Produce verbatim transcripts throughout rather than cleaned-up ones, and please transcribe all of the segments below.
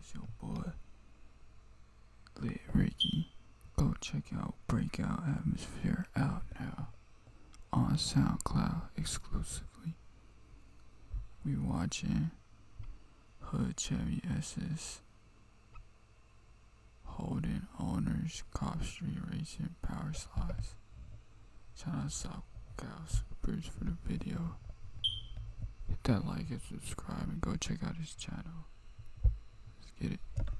It's your boy, Lit Ricky. Go check out Breakout Atmosphere out now on SoundCloud exclusively. We watching Hood Chevy S S, Holden Owners, Cop Street Racing, Power Slides. Shout out socal Supers for the video. Hit that like and subscribe and go check out his channel. Let's get it.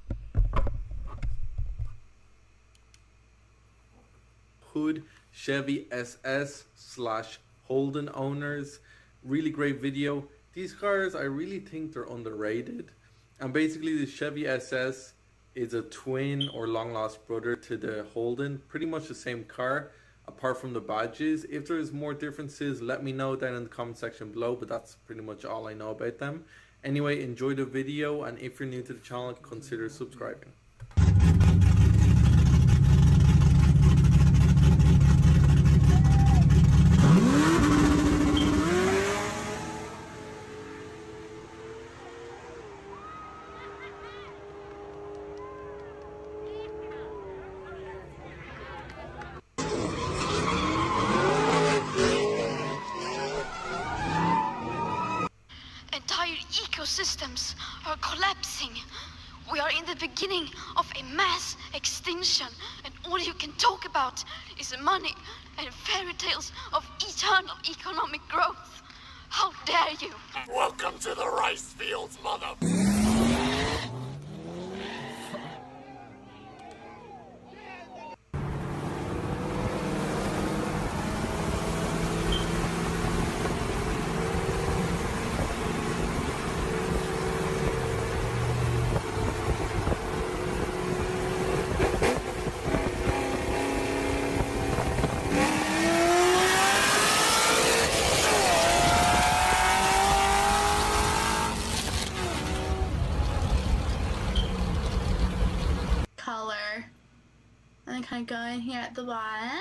Hood Chevy S S slash Holden Owners. Really great video. These cars, I really think they're underrated. And basically the Chevy S S is a twin or long lost brother to the Holden. Pretty much the same car, apart from the badges. If there's more differences, let me know down in the comment section below, but that's pretty much all I know about them. Anyway, enjoy the video, and if you're new to the channel, consider subscribing. Ecosystems are collapsing. We are in the beginning of a mass extinction, and all you can talk about is money and fairy tales of eternal economic growth. How dare you? Welcome to the rice fields, mother... color. And then kind of go in here at the bottom.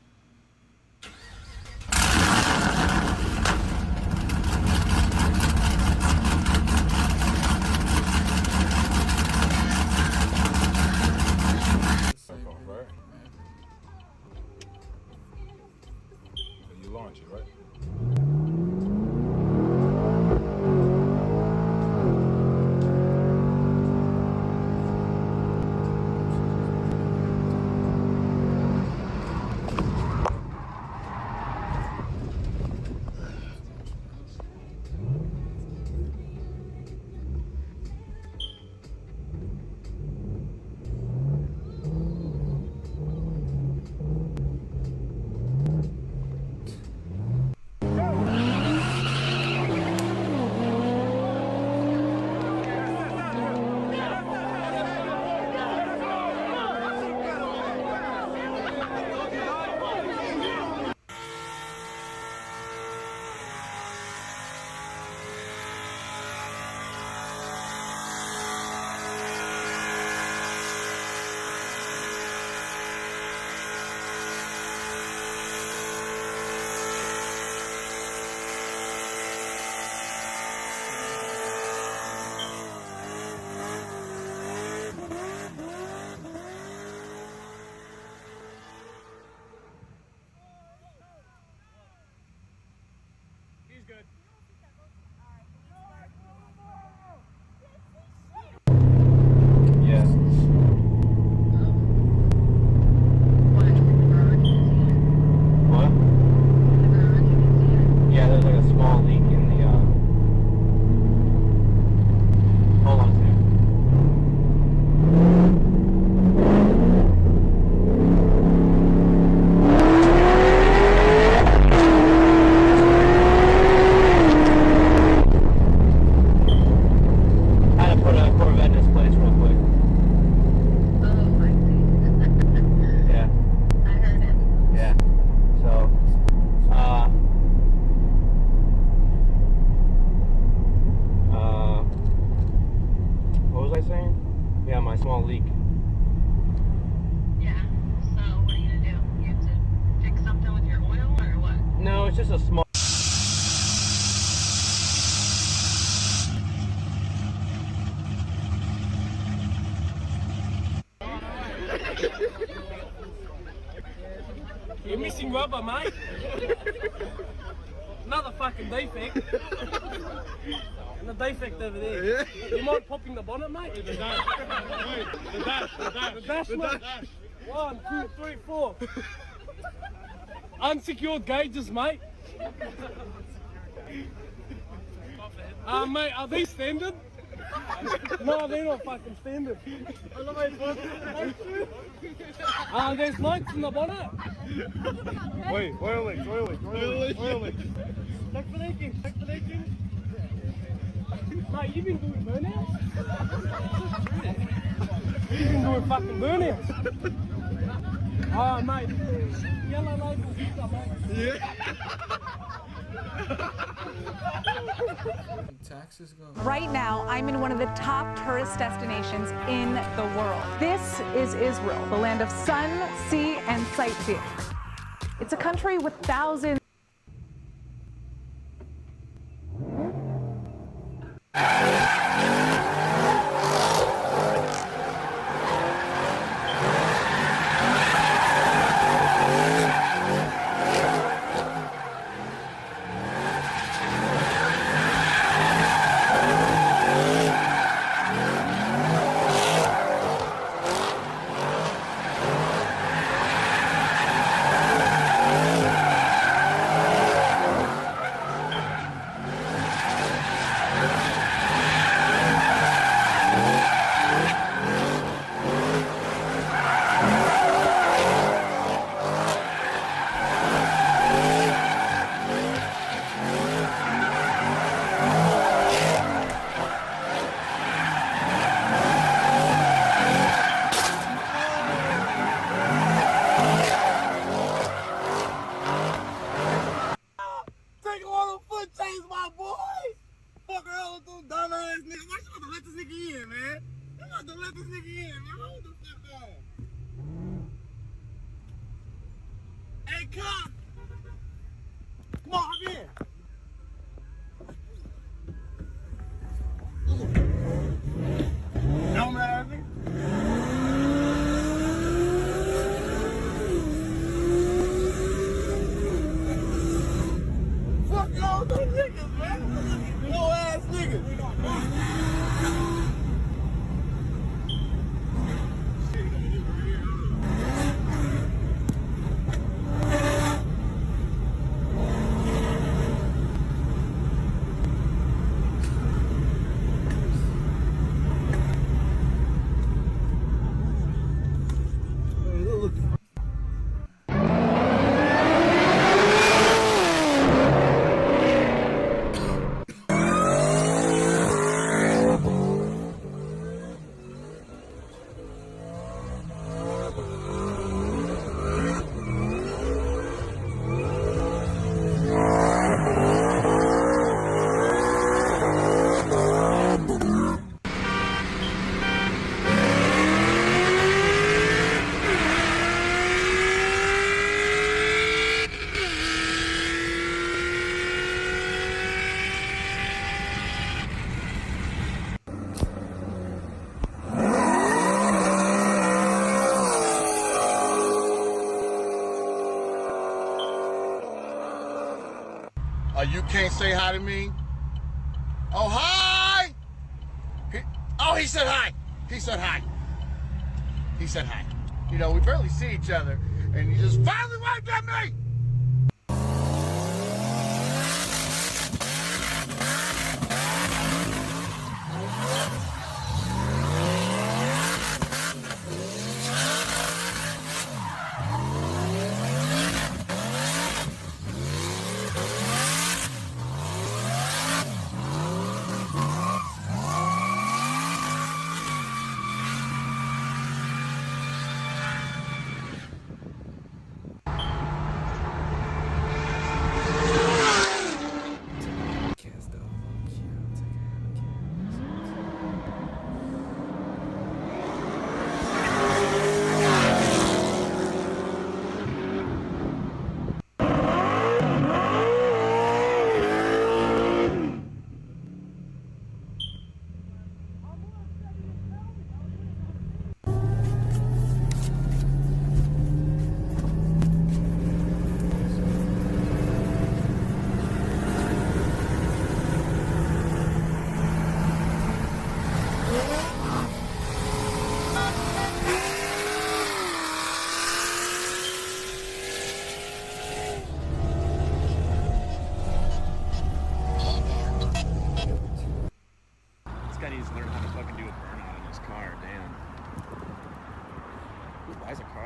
Right? You launch it, right? Small leak. Yeah, so what are you gonna do? You have to fix something with your oil or what? No, it's just a small... rubber, mate. Another fucking defect. And the defect over there. You mind popping the bonnet, mate? The dash. The dash. The dash. The dash, mate. One, two, three, four. Unsecured gauges, mate. Uh, mate, are these standard? No, they're not fucking standard. Uh, there's lights in the bonnet. Wait, oil leaks, oil leaks, oil leaks, oil leaks. Check for leaking, check for leaking. Mate, you've been doing burnouts? You've been doing fucking burnouts. Oh, mate. Yellow label pizza, mate. Yeah. Taxes go. Right now, I'm in one of the top tourist destinations in the world. This is Israel, the land of sun, sea, and sightseeing. It's a country with thousands. Hey, come! Come on, hop in! Dumb ass nigga. Fuck all those niggas, man! Low ass niggas! Uh, you can't say hi to me? Oh, hi! He, oh, he said hi! He said hi. He said hi. You know, we barely see each other, and he just finally waved at me!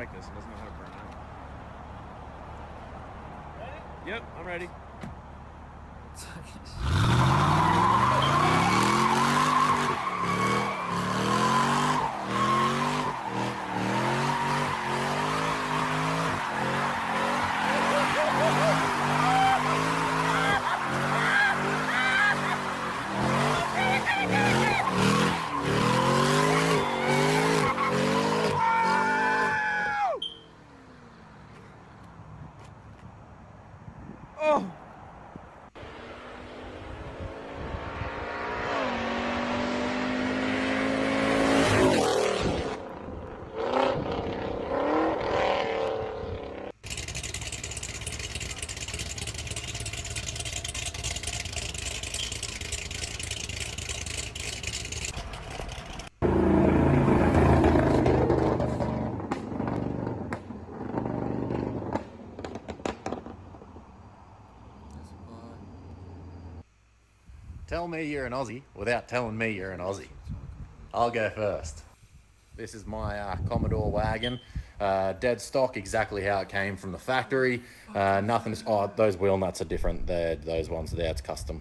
like this. It doesn't know how to burn out. Yep, I'm ready. Oh! Tell me you're an Aussie without telling me you're an Aussie. I'll go first. This is my uh, Commodore wagon. Uh, dead stock, exactly how it came from the factory. Uh, nothing. Oh, those wheel nuts are different. They're, those ones there, it's custom.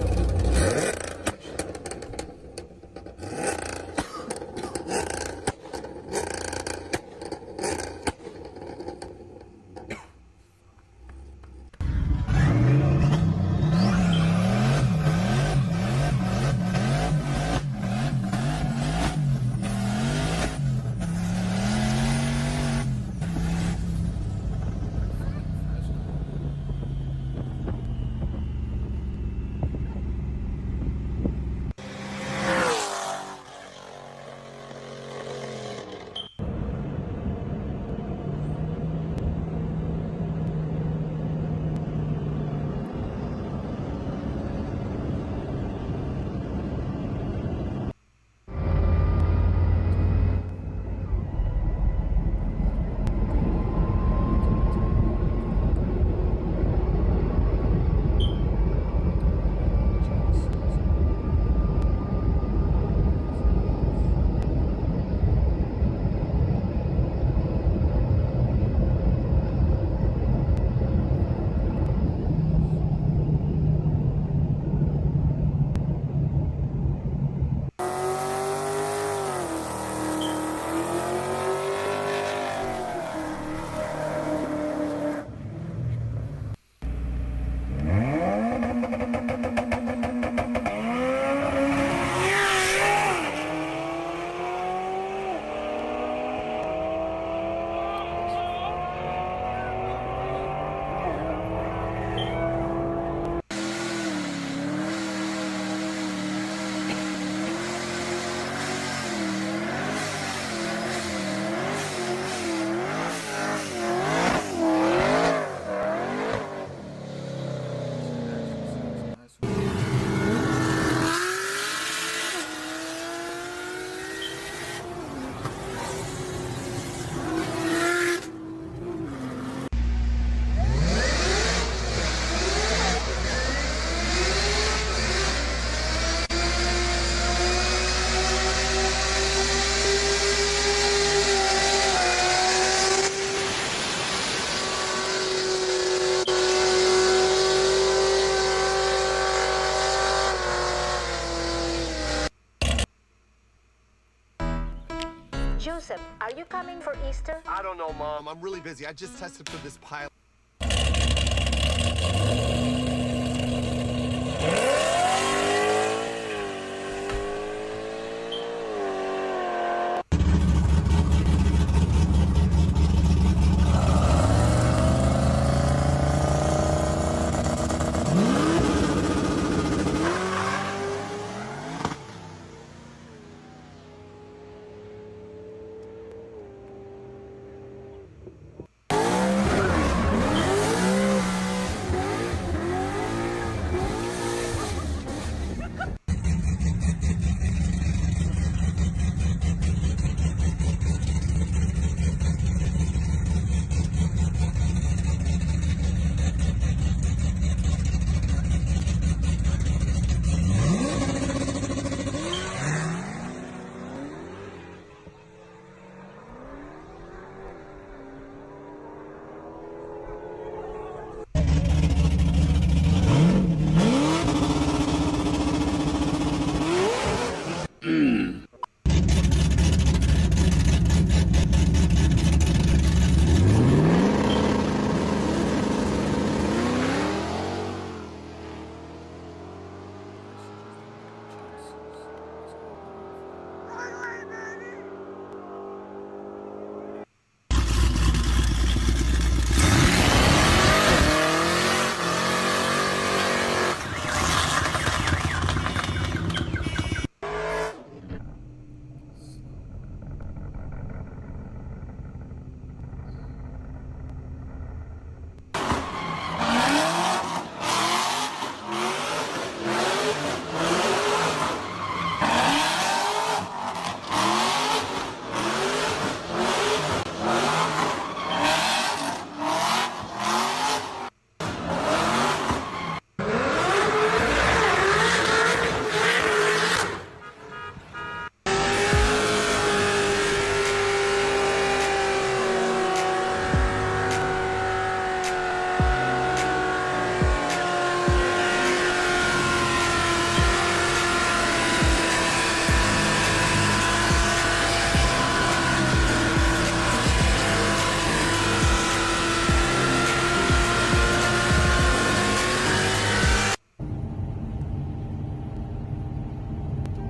Joseph, are you coming for Easter? I don't know, Mom. I'm really busy. I just tested for this pilot.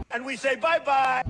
and we say bye-bye.